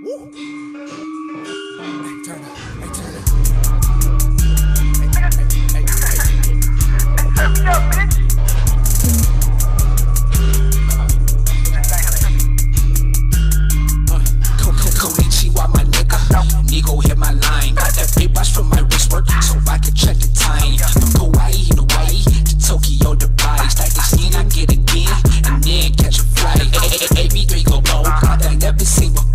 Turn up. Hey, turn up. Turn me up, bitch. Konnichiwa, my nigga. Nigo hit my line. Got that paintbrush from my wrist work, so I can check the time. From Hawaii to Hawaii to Tokyo, Dubai. Stack the scene, I get again, and then catch a flight. AB3 go low. I never seen before.